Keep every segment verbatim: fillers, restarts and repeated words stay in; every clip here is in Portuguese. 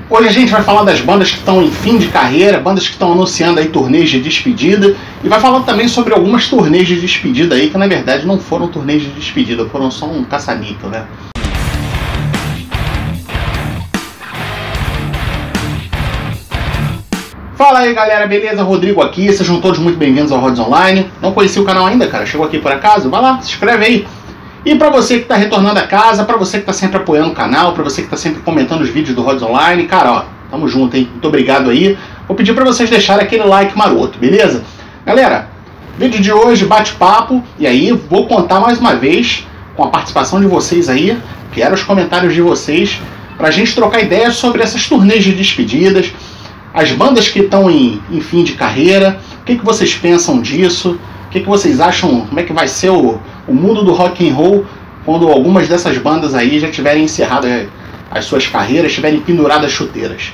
Hoje a gente vai falar das bandas que estão em fim de carreira, bandas que estão anunciando aí turnês de despedida, e vai falar também sobre algumas turnês de despedida aí que na verdade não foram turnês de despedida, foram só um caça-níquel, né? Fala aí galera, beleza? Rodrigo aqui, sejam todos muito bem-vindos ao Rods Online. Não conheci o canal ainda, cara? Chegou aqui por acaso? Vai lá, se inscreve aí. E pra você que está retornando a casa, pra você que está sempre apoiando o canal, pra você que está sempre comentando os vídeos do Rods Online, cara, ó, tamo junto, hein? Muito obrigado aí. Vou pedir pra vocês deixarem aquele like maroto, beleza? Galera, vídeo de hoje, bate-papo, e aí vou contar mais uma vez com a participação de vocês aí, quero os comentários de vocês, pra gente trocar ideias sobre essas turnês de despedidas, as bandas que estão em, em fim de carreira, o que, que vocês pensam disso? O que, que vocês acham, como é que vai ser o, o mundo do rock and roll quando algumas dessas bandas aí já tiverem encerrado as suas carreiras, tiverem pendurado as chuteiras?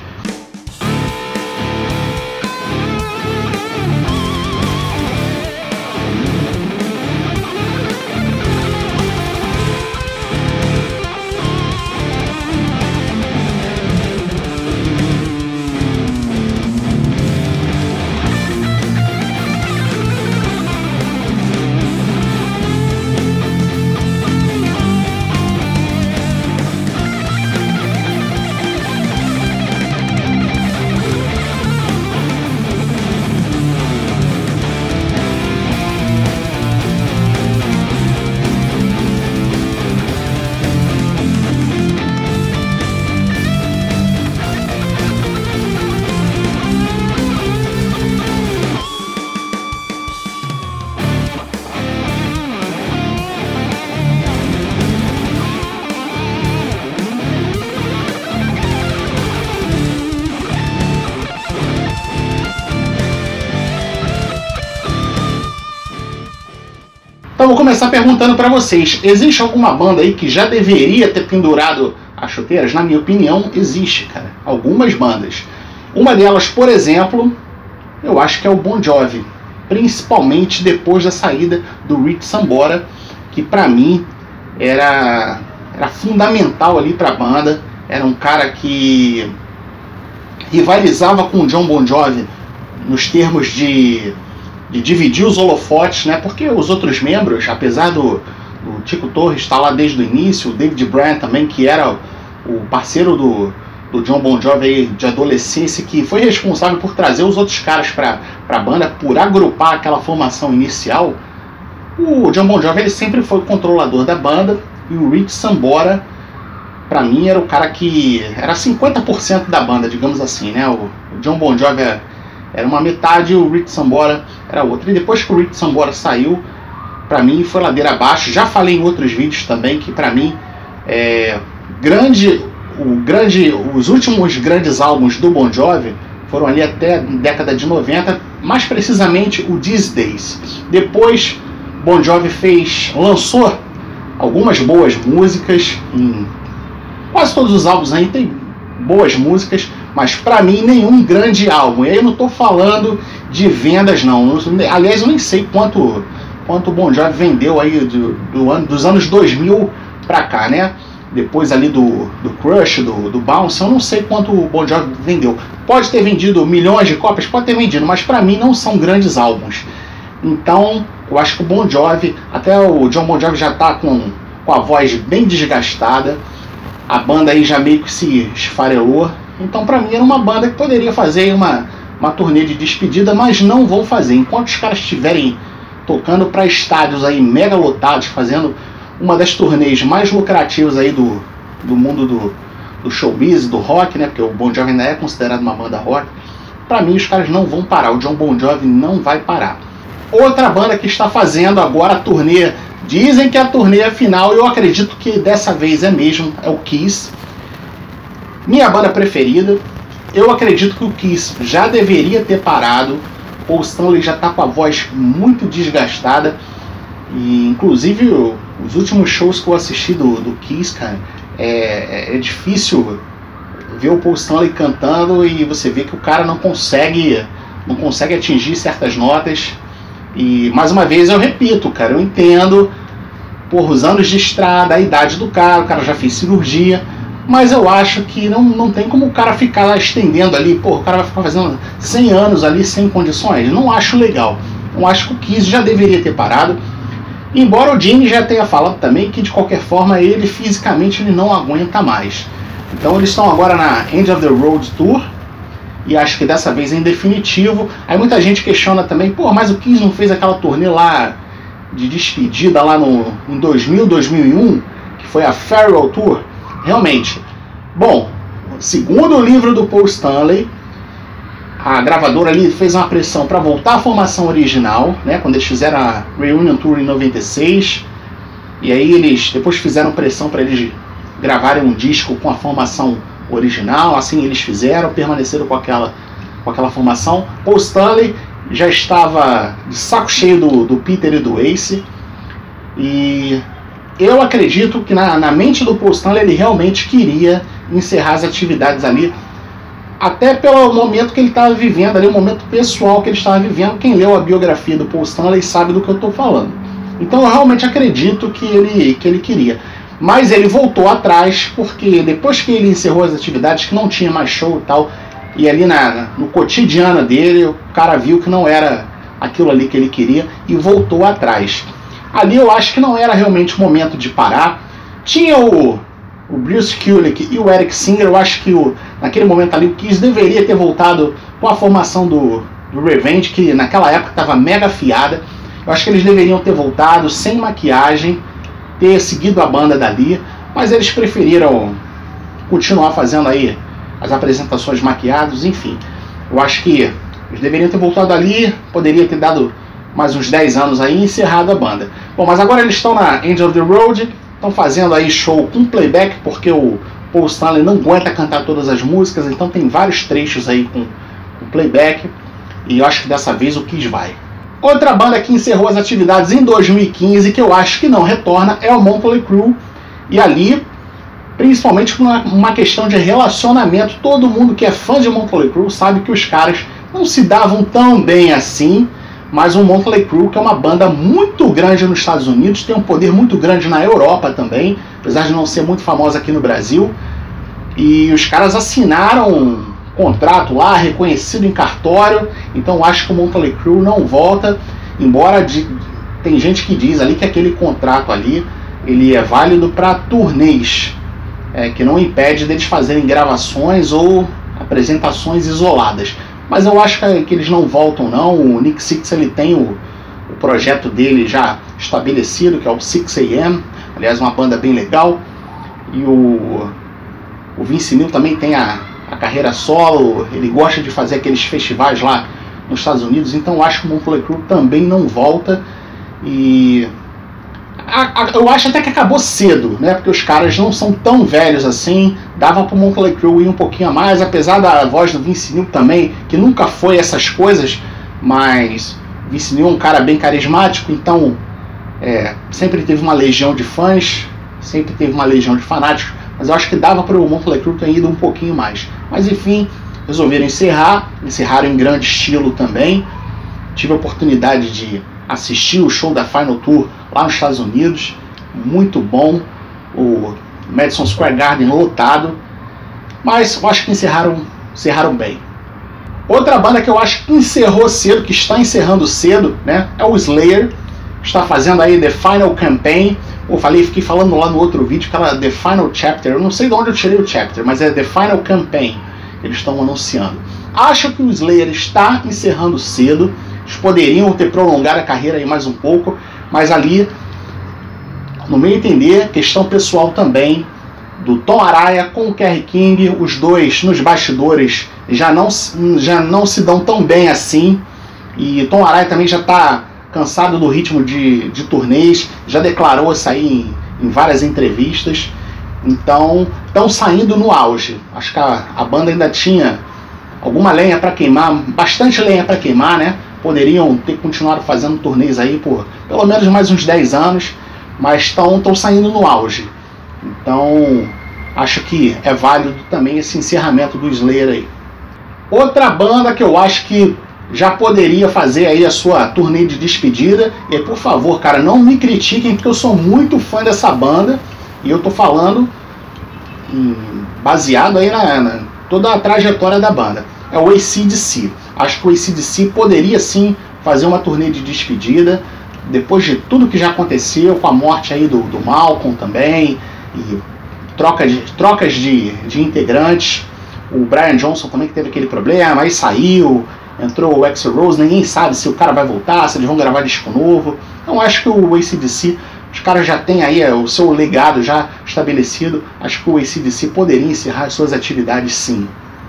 Então vou começar perguntando para vocês, existe alguma banda aí que já deveria ter pendurado as chuteiras? Na minha opinião, existe, cara. Algumas bandas. Uma delas, por exemplo, eu acho que é o Bon Jovi. Principalmente depois da saída do Rich Sambora, que para mim era, era fundamental ali para a banda. Era um cara que rivalizava com o John Bon Jovi nos termos de... de dividir os holofotes, né? Porque os outros membros, apesar do, do Tico Torres estar lá desde o início, o David Bryan também, que era o parceiro do, do John Bon Jovi aí, de adolescência, que foi responsável por trazer os outros caras para a banda, por agrupar aquela formação inicial, o John Bon Jovi ele sempre foi o controlador da banda, e o Rich Sambora, para mim, era o cara que era cinquenta por cento da banda, digamos assim, né? O, o John Bon Jovi era, era uma metade e o Rich Sambora era outra. E depois que o Rich Sambora saiu, pra mim foi ladeira abaixo. Já falei em outros vídeos também que pra mim é, grande, o grande, os últimos grandes álbuns do Bon Jovi foram ali até a década de noventa, mais precisamente o These Days. Depois Bon Jovi fez, lançou algumas boas músicas, em quase todos os álbuns aí tem boas músicas, mas pra mim nenhum grande álbum. E aí eu não tô falando de vendas não, aliás eu nem sei quanto quanto o Bon Jovi vendeu aí do, do ano, dos anos dois mil pra cá, né? Depois ali do, do Crush, do, do Bounce, eu não sei quanto o Bon Jovi vendeu. Pode ter vendido milhões de cópias, pode ter vendido, mas pra mim não são grandes álbuns. Então eu acho que o Bon Jovi, até o John Bon Jovi já tá com, com a voz bem desgastada, a banda aí já meio que se esfarelou. Então pra mim era uma banda que poderia fazer uma, uma turnê de despedida, mas não vão fazer. Enquanto os caras estiverem tocando para estádios aí mega lotados, fazendo uma das turnês mais lucrativas aí do, do mundo do, do showbiz, do rock, né? Porque o Bon Jovi ainda é considerado uma banda rock. Pra mim os caras não vão parar, o John Bon Jovi não vai parar. Outra banda que está fazendo agora a turnê, dizem que a turnê é final, eu acredito que dessa vez é mesmo, é o Kiss. Minha banda preferida, eu acredito que o Kiss já deveria ter parado. Paul Stanley já está com a voz muito desgastada. E inclusive os últimos shows que eu assisti do, do Kiss, cara, é, é difícil ver o Paul Stanley cantando e você vê que o cara não consegue, não consegue atingir certas notas. E mais uma vez eu repito, cara, eu entendo por os anos de estrada, a idade do cara, o cara já fez cirurgia, mas eu acho que não, não tem como o cara ficar estendendo ali, pô, o cara vai ficar fazendo cem anos ali sem condições. Não acho legal. Eu acho que o Kiss já deveria ter parado. Embora o Jimmy já tenha falado também que de qualquer forma ele fisicamente ele não aguenta mais. Então eles estão agora na End of the Road Tour. E acho que dessa vez em definitivo. Aí muita gente questiona também, pô, mas o Kiss não fez aquela turnê lá de despedida lá no, em dois mil, dois mil e um, que foi a Farewell Tour. Realmente, bom, segundo o livro do Paul Stanley, a gravadora ali fez uma pressão para voltar à formação original, né, quando eles fizeram a Reunion Tour em noventa e seis, e aí eles depois fizeram pressão para eles gravarem um disco com a formação original, assim eles fizeram, permaneceram com aquela, com aquela formação. Paul Stanley já estava de saco cheio do, do Peter e do Ace, e eu acredito que na, na mente do Paul Stanley ele realmente queria encerrar as atividades ali, até pelo momento que ele estava vivendo ali, o momento pessoal que ele estava vivendo. Quem leu a biografia do Paul Stanley sabe do que eu estou falando. Então eu realmente acredito que ele, que ele queria. Mas ele voltou atrás, porque depois que ele encerrou as atividades, que não tinha mais show e tal, e ali na, no cotidiano dele, o cara viu que não era aquilo ali que ele queria e voltou atrás. Ali eu acho que não era realmente o momento de parar. Tinha o, o Bruce Kulick e o Eric Singer. Eu acho que o, naquele momento ali o Kiss deveria ter voltado com a formação do, do Revenge, que naquela época estava mega afiada. Eu acho que eles deveriam ter voltado sem maquiagem, ter seguido a banda dali, mas eles preferiram continuar fazendo aí as apresentações maquiadas, enfim. Eu acho que eles deveriam ter voltado ali, poderia ter dado mais uns dez anos aí e encerrado a banda. Bom, mas agora eles estão na End of the Road, estão fazendo aí show com playback, porque o Paul Stanley não aguenta cantar todas as músicas, então tem vários trechos aí com, com playback, e eu acho que dessa vez o Kiss vai. Outra banda que encerrou as atividades em dois mil e quinze, que eu acho que não retorna, é o Motley Crue. E ali, principalmente por uma, uma questão de relacionamento, todo mundo que é fã de Motley Crue sabe que os caras não se davam tão bem assim, mas o Motley Crue, que é uma banda muito grande nos Estados Unidos, tem um poder muito grande na Europa também, apesar de não ser muito famosa aqui no Brasil, e os caras assinaram contrato lá, reconhecido em cartório, então acho que o Motley Crue não volta, embora de, tem gente que diz ali que aquele contrato ali, ele é válido para turnês, é, que não impede deles fazerem gravações ou apresentações isoladas, mas eu acho que, que eles não voltam não. O Nick Six ele tem o, o projeto dele já estabelecido, que é o six A M, aliás uma banda bem legal, e o, o Vince Neil também tem a a carreira solo, ele gosta de fazer aqueles festivais lá nos Estados Unidos, então eu acho que o Motley Crue também não volta, e a, a, eu acho até que acabou cedo, né, porque os caras não são tão velhos assim, dava pro Motley Crue ir um pouquinho a mais, apesar da voz do Vince Neil também, que nunca foi essas coisas, mas Vince Neil é um cara bem carismático, então é, sempre teve uma legião de fãs, sempre teve uma legião de fanáticos, mas eu acho que dava para o Motley Crue ter ido um pouquinho mais. Mas enfim, resolveram encerrar, encerraram em grande estilo também. Tive a oportunidade de assistir o show da Final Tour lá nos Estados Unidos, muito bom, o Madison Square Garden lotado, mas eu acho que encerraram, encerraram bem. Outra banda que eu acho que encerrou cedo, que está encerrando cedo, né, é o Slayer, está fazendo aí The Final Campaign. Eu falei, fiquei falando lá no outro vídeo que era The Final Chapter, eu não sei de onde eu tirei o chapter, mas é The Final Campaign, eles estão anunciando. Acho que o Slayer está encerrando cedo, eles poderiam ter prolongado a carreira aí mais um pouco, mas ali, no meu entender, questão pessoal também, do Tom Araya com o Kerry King, os dois nos bastidores já não, já não se dão tão bem assim, e Tom Araya também já está cansado do ritmo de, de turnês, já declarou isso aí em, em várias entrevistas, então estão saindo no auge. Acho que a, a banda ainda tinha alguma lenha para queimar, bastante lenha para queimar, né? Poderiam ter continuado fazendo turnês aí por pelo menos mais uns dez anos, mas estão saindo no auge. Então acho que é válido também esse encerramento do Slayer aí. Outra banda que eu acho que já poderia fazer aí a sua turnê de despedida, e por favor, cara, não me critiquem, porque eu sou muito fã dessa banda, e eu tô falando em baseado aí na, na toda a trajetória da banda. É o A C D C. Acho que o A C D C poderia sim fazer uma turnê de despedida, depois de tudo que já aconteceu, com a morte aí do, do Malcolm também, e troca de, trocas de, de integrantes. O Brian Johnson também que teve aquele problema, aí saiu, entrou o Axl Rose, ninguém sabe se o cara vai voltar, se eles vão gravar disco novo. Então acho que o A C D C, os caras já têm aí o seu legado já estabelecido, acho que o A C D C poderia encerrar suas atividades sim.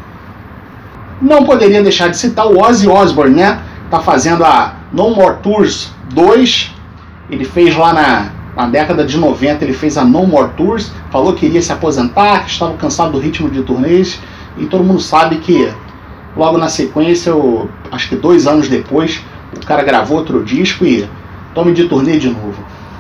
Não poderia deixar de citar o Ozzy Osbourne, né? Tá fazendo a No More Tours dois, ele fez lá na, na década de noventa, ele fez a No More Tours, falou que iria se aposentar, que estava cansado do ritmo de turnês, e todo mundo sabe que logo na sequência, eu, acho que dois anos depois, o cara gravou outro disco e tome de turnê de novo.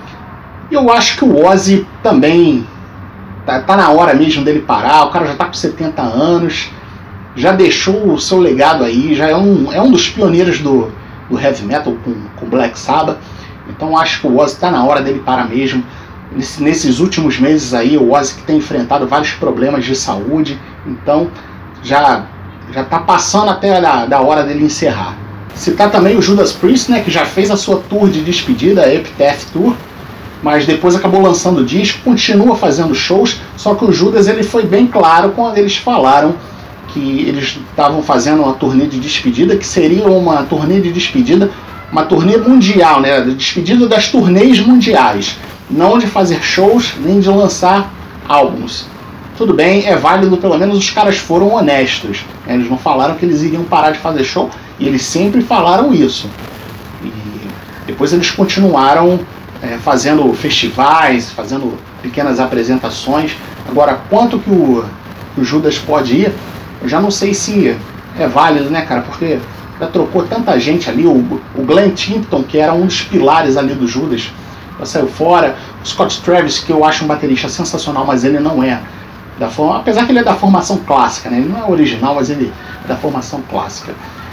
E eu acho que o Ozzy também tá, tá na hora mesmo dele parar, o cara já tá com setenta anos, já deixou o seu legado aí, já é um, é um dos pioneiros do, do heavy metal com, com Black Sabbath. Então acho que o Ozzy está na hora dele parar mesmo. Nesse, nesses últimos meses aí, o Ozzy que tem enfrentado vários problemas de saúde, então já já está passando até da, da hora dele encerrar. Citar também o Judas Priest, né, que já fez a sua tour de despedida, a Epitaph Tour, mas depois acabou lançando o disco, continua fazendo shows, só que o Judas ele foi bem claro quando eles falaram que eles estavam fazendo uma turnê de despedida, que seria uma turnê de despedida, uma turnê mundial, né? De despedida das turnês mundiais, não de fazer shows, nem de lançar álbuns. Tudo bem, é válido, pelo menos os caras foram honestos, né? Eles não falaram que eles iriam parar de fazer show, e eles sempre falaram isso. E depois eles continuaram é, fazendo festivais, fazendo pequenas apresentações. Agora, quanto que o, que o Judas pode ir, eu já não sei se é válido, né, cara? Porque já trocou tanta gente ali. O, o Glenn Tipton, que era um dos pilares ali do Judas, já saiu fora. O Scott Travis, que eu acho um baterista sensacional, mas ele não é da forma, apesar que ele é da formação clássica, né? Ele não é original, mas ele é da formação clássica.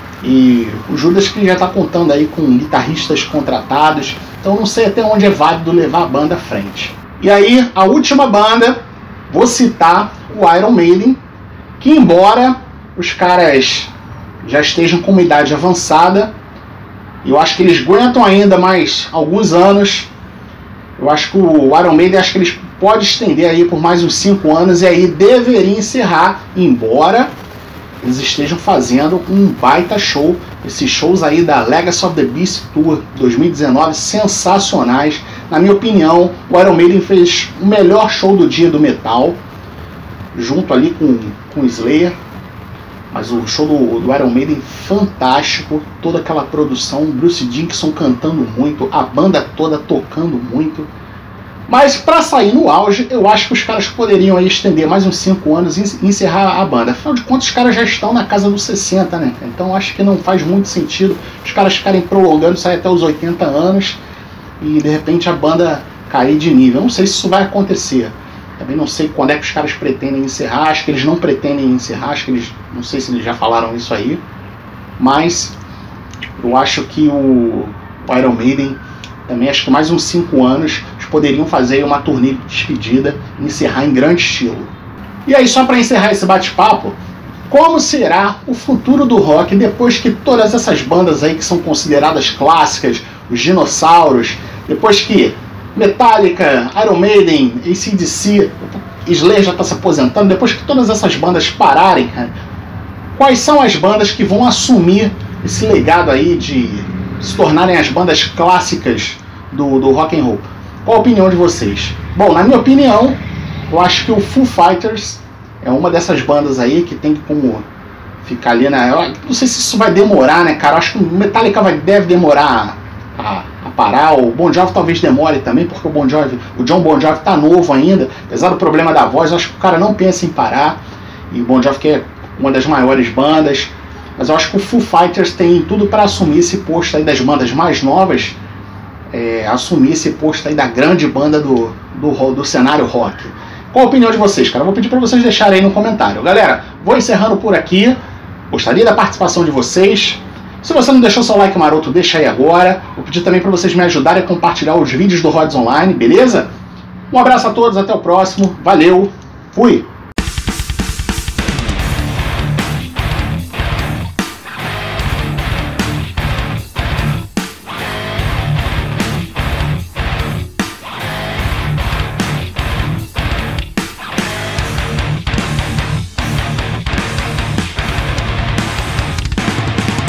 E o Judas que já está contando aí com guitarristas contratados, então não sei até onde é válido levar a banda à frente. E aí, a última banda, vou citar o Iron Maiden, que embora os caras já estejam com uma idade avançada, eu acho que eles aguentam ainda mais alguns anos. Eu acho que o Iron Maiden, acho que eles podem estender aí por mais uns cinco anos e aí deveria encerrar, embora eles estejam fazendo um baita show. Esses shows aí da Legacy of the Beast Tour dois mil e dezenove, sensacionais. Na minha opinião, o Iron Maiden fez o melhor show do dia do metal, junto ali com, com o Slayer. Mas o show do, do Iron Maiden, fantástico. Toda aquela produção, Bruce Dickinson cantando muito, a banda toda tocando muito. Mas para sair no auge, eu acho que os caras poderiam aí estender mais uns cinco anos e encerrar a banda. Afinal de contas, os caras já estão na casa dos sessenta, né? Então acho que não faz muito sentido os caras ficarem prolongando isso aí até os oitenta anos e de repente a banda cair de nível. Eu não sei se isso vai acontecer. Também não sei quando é que os caras pretendem encerrar. Acho que eles não pretendem encerrar. Acho que eles, não sei se eles já falaram isso aí. Mas eu acho que o, o Iron Maiden também, acho que mais uns cinco anos, eles poderiam fazer uma turnê de despedida e encerrar em grande estilo. E aí, só para encerrar esse bate-papo, como será o futuro do rock depois que todas essas bandas aí que são consideradas clássicas, os dinossauros, depois que Metallica, Iron Maiden, A C D C, Slayer já está se aposentando, depois que todas essas bandas pararem, quais são as bandas que vão assumir esse legado aí de se tornarem as bandas clássicas do, do rock and roll? Qual a opinião de vocês? Bom, na minha opinião, eu acho que o Foo Fighters é uma dessas bandas aí que tem como ficar ali na... Eu não sei se isso vai demorar, né, cara? Eu acho que o Metallica vai, deve demorar a, a parar. O Bon Jovi talvez demore também, porque o Bon Jovi, o John Bon Jovi tá novo ainda. Apesar do problema da voz, eu acho que o cara não pensa em parar. E o Bon Jovi que é uma das maiores bandas. Mas eu acho que o Foo Fighters tem tudo para assumir esse posto aí das bandas mais novas, é, assumir esse posto aí da grande banda do, do, do cenário rock. Qual a opinião de vocês, cara? Eu vou pedir para vocês deixarem aí no comentário. Galera, vou encerrando por aqui. Gostaria da participação de vocês. Se você não deixou seu like maroto, deixa aí agora. Vou pedir também para vocês me ajudarem a compartilhar os vídeos do Rods Online, beleza? Um abraço a todos, até o próximo. Valeu, fui!